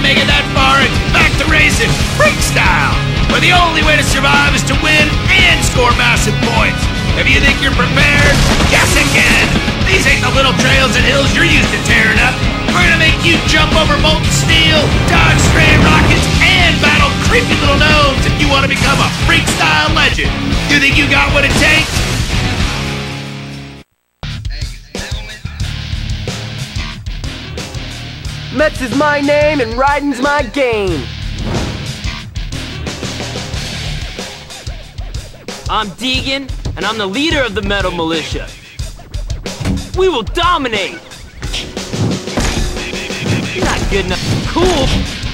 can't make it that far, it's back to racing, freak style, where the only way to survive is to win and score massive points. If you think you're prepared, guess again. These ain't the little trails and hills you're used to tearing up. We're gonna make you jump over molten steel, dodge stray rockets, and battle creepy little gnomes if you want to become a freak style legend. You think you got what it takes? Metz is my name and riding's my game. I'm Deegan, and I'm the leader of the Metal Militia. We will dominate! You're not good enough. Cool!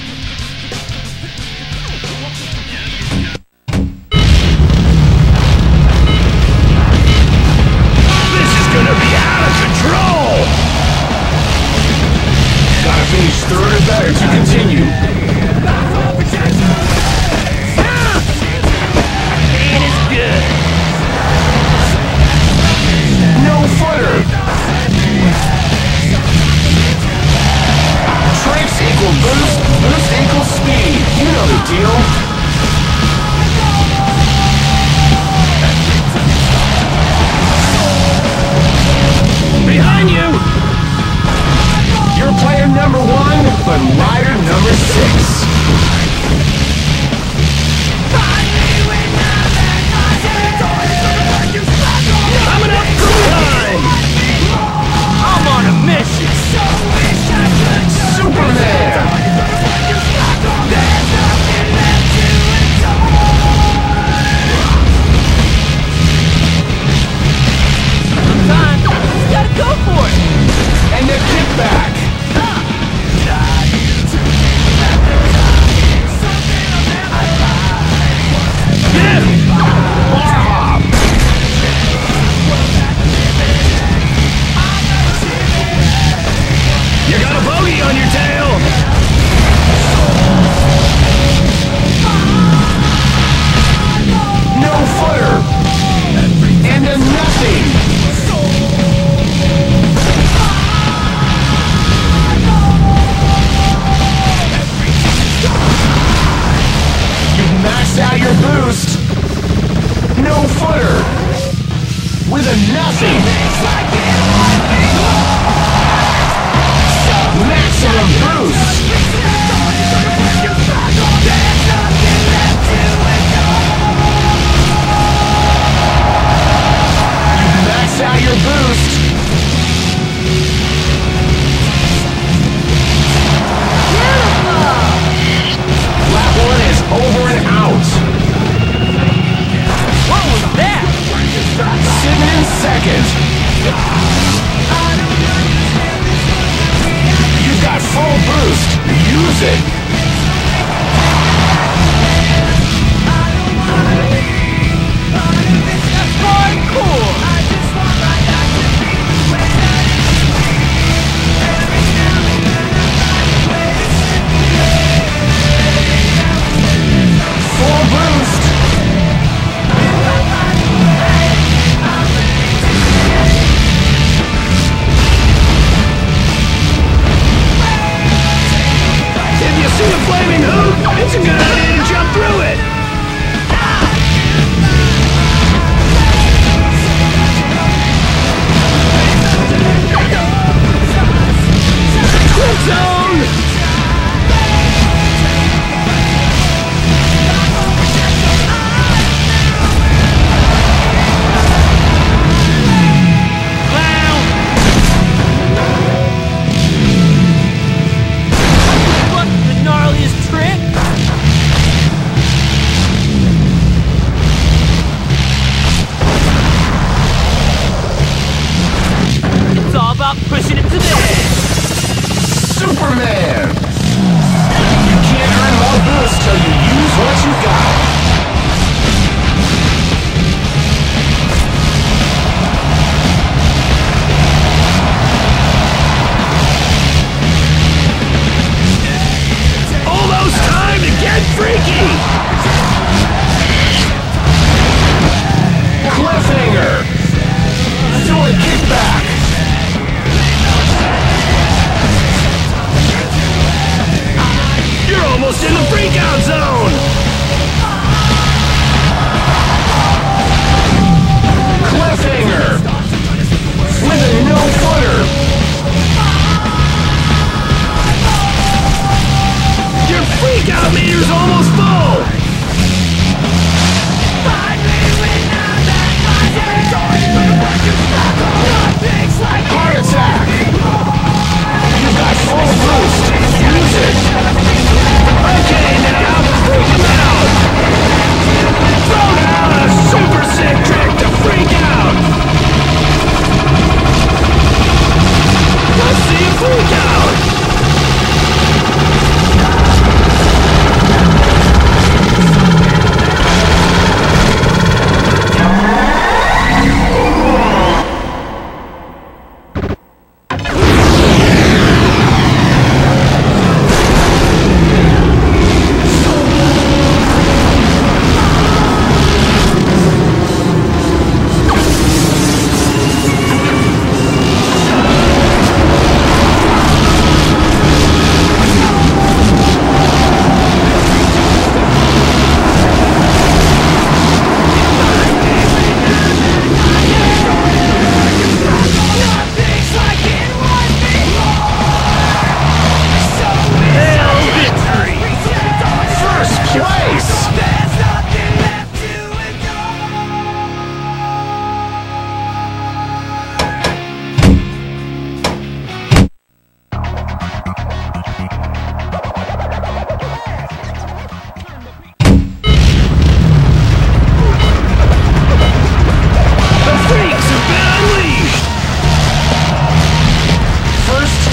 This is gonna be out of control! Gotta finish third or better to continue. It is good. No footer. Tricks equal boost, boost equals speed. You know the deal. Behind you! You're player number 1, but rider number 6. Coming up from behind! I'm on a mission! Superman! Time! Just gotta go for it! And the kickback! Bar hop! You got a bogey on your tail! No footer! And a nothing! You've maxed out your boost! No footer! With a nothing! Maximum boost! You've maxed out your boost! Lap 1 is over and out! What was that? Sitting in second! You've got full boost! Use it! Hardcore! Full boost! Give you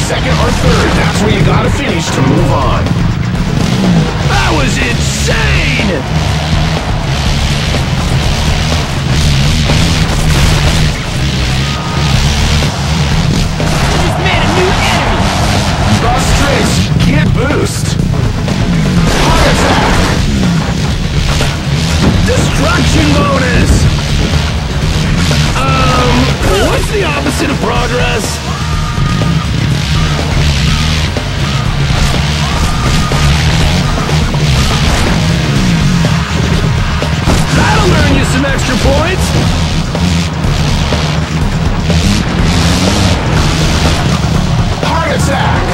second or third. That's where you gotta finish to move on. That was insane! Just made a new enemy! Bust tricks, get boost. Heart attack. Destruction bonus! What's the opposite of progress? That'll earn you some extra points! Heart attack.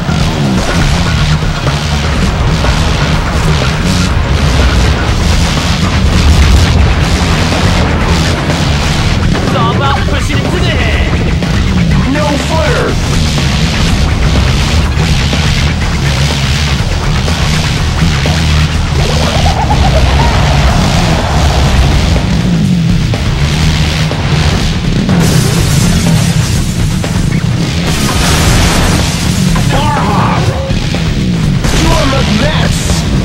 It's all about pushing it to the head! No footer. Bar hop. You're the Mets.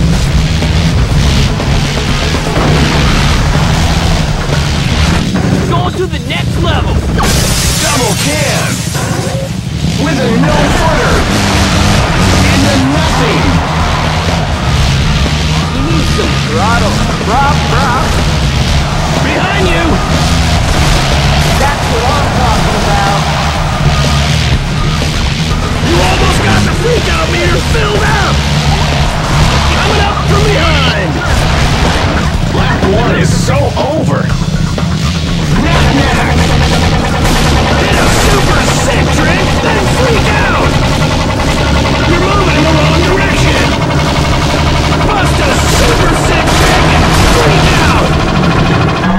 Going to the next level! Double can. With a no footer. And a nothing. You need some throttle. Prop, prop. Behind you! That's what I'm talking about. You almost got the freak out meter filled up! Coming up from behind! Lap 1 is so over. Knack knack. Hit a super sick trick, then freak out! You're moving in the wrong direction! Bust a super sick trick and freak out!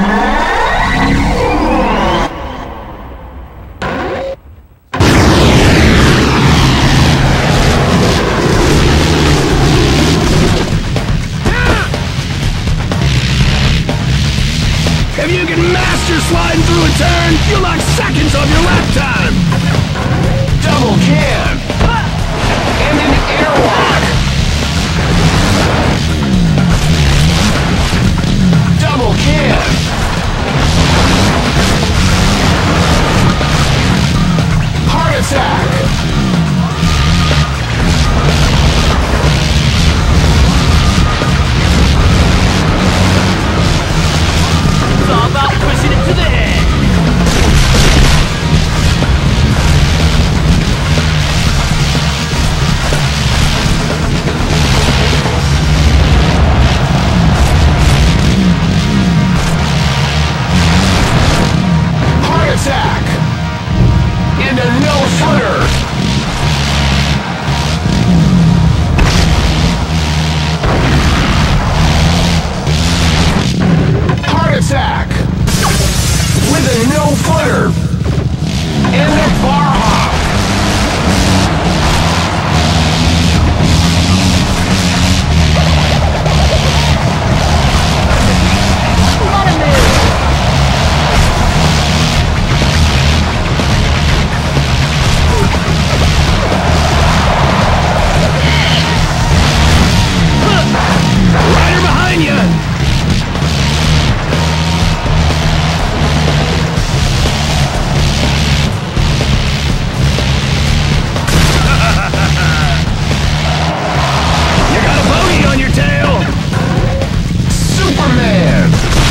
If you can master sliding through a turn, you'll knock seconds off your lap time! Double can. And an airlock. Double can. Heart attack. It's all about pushing it to the head! Heart attack. And a no footer. Heart attack. With a no footer. And a bar hop. Let him in. Rider behind you! You got a bogey on your tail! Superman.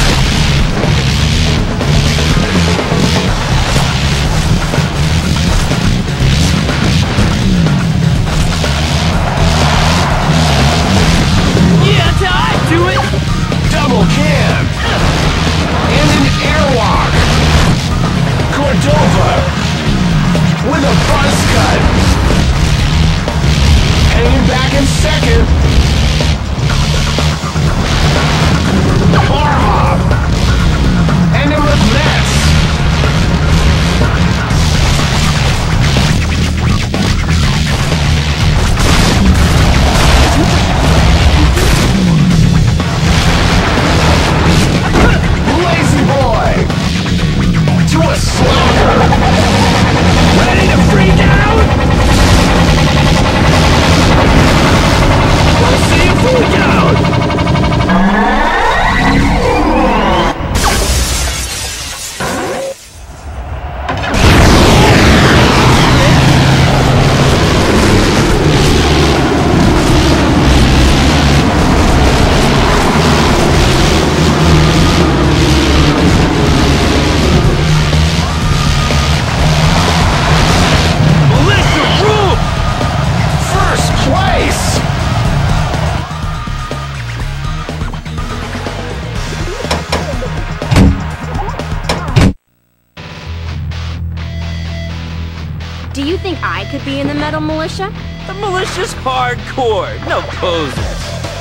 Yeah, that's how I do it! Double can. And an airlock. Cordova. With a buzz cut. Hanging back in second. Bar hop. And a Mets. Lazy boy. To a slacker. Ready to freak out? I could be in the Metal Militia? The militia's hardcore, no posers.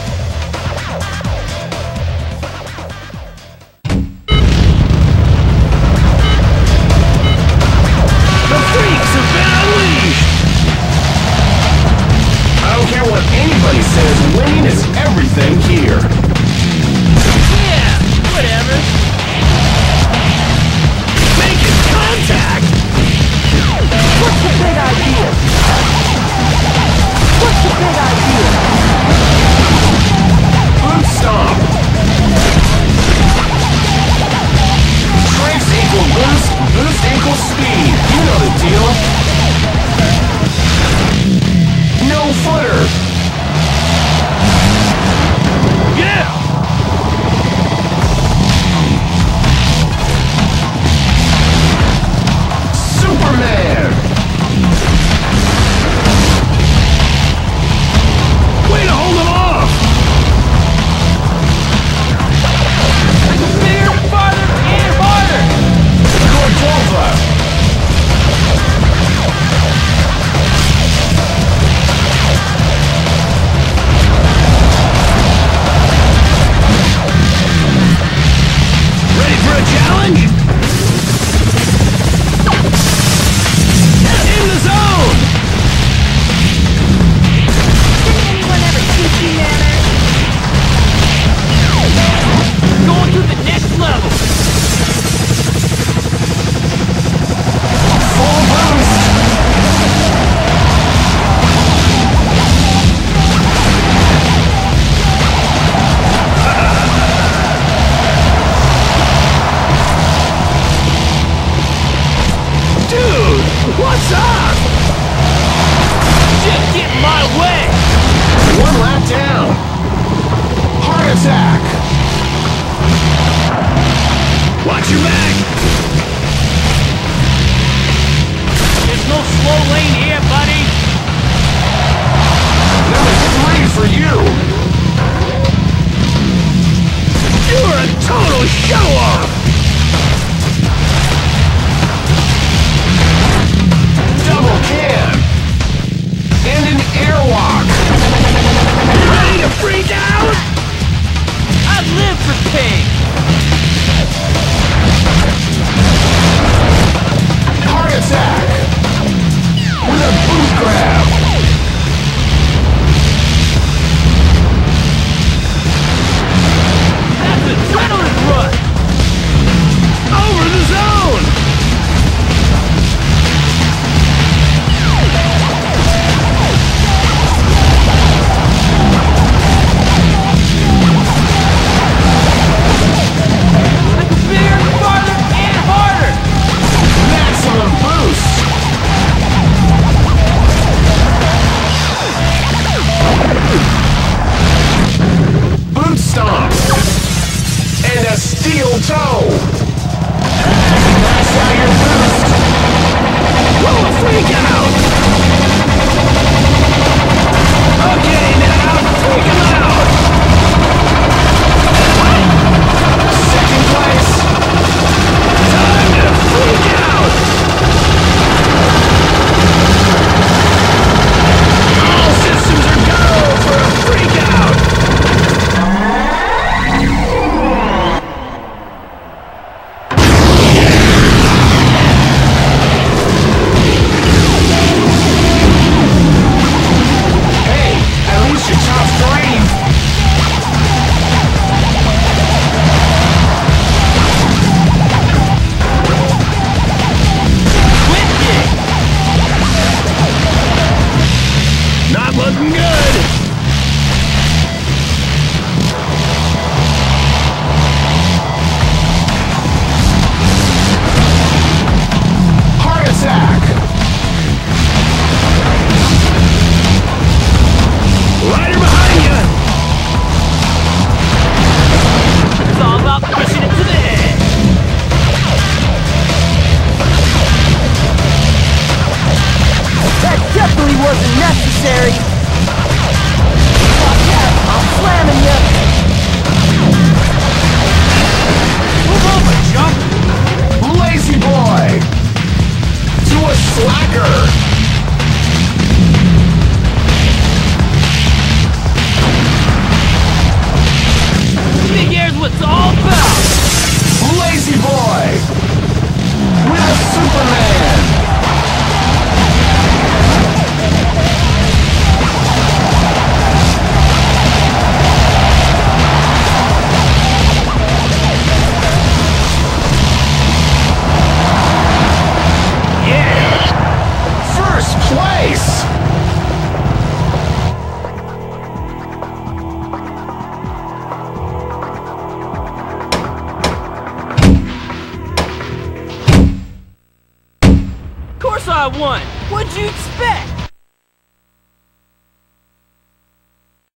The freaks have been unleashed! I don't care what anybody says, winning is everything here. Yeah, whatever. Making contact! What's the big idea? What's the big idea? Boot stomp. Strength equal boost, boost equals speed. You know the deal. No footer. Yeah! Superman. Way to hold him off! Bigger, farther, and harder! Cordova. Ready for a challenge? In the zone! Didn't anyone ever teach you manners? Going to the next level! Full boost. Dude, what's up? Just get in my way! One lap down. Heart attack. Watch your back! There's no slow lane here, buddy! Number 3 for you. You're a total show-off! Double can. And an airwalk. Ready to freak out? I live for pain! Heart attack. With a boot grab. That's adrenaline rush! Over the zone! Bigger, farther, and harder! Maximum boost. Boot stomp. And a steel toe. Max out your boost. Roll a freak out! Okay, now, freak him out! Second place. Time to freak out! All systems are go for a freak out! Hey, at least your top 3. Wicked! Not looking good! Heart attack. Rider behind you! It's all about pushing it to the head! That definitely wasn't necessary. Watch out, I'm slamming you. Move over, jump! Lazy boy. To a slacker. won. What'd you expect?